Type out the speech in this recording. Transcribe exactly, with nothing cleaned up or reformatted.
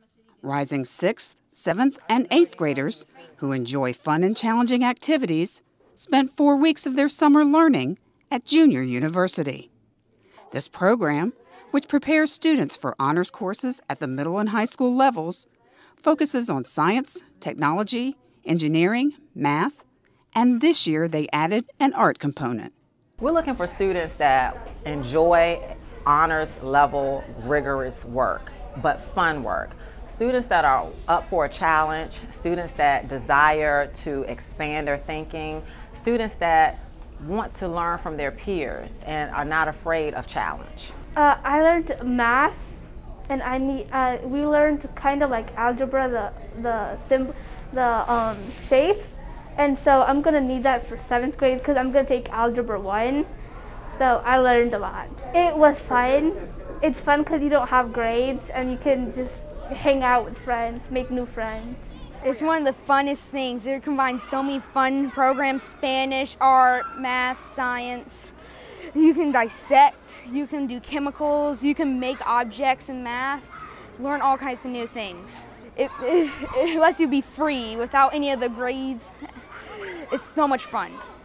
Rising sixth, seventh, and eighth graders who enjoy fun and challenging activities spent four weeks of their summer learning at Junior University. This program, which prepares students for honors courses at the middle and high school levels, focuses on science, technology, engineering, math, and this year they added an art component. We're looking for students that enjoy honors level rigorous work, but fun work. Students that are up for a challenge, students that desire to expand their thinking, students that want to learn from their peers and are not afraid of challenge. Uh, I learned math, and I need. Uh, we learned kind of like algebra, the the sim, the um, shapes, and so I'm gonna need that for seventh grade because I'm gonna take algebra one. So I learned a lot. It was fun. It's fun because you don't have grades and you can just hang out with friends, make new friends. It's one of the funnest things. It combines so many fun programs: Spanish, art, math, science. You can dissect, you can do chemicals, you can make objects in math, learn all kinds of new things. It, it, it lets you be free without any of the grades. It's so much fun.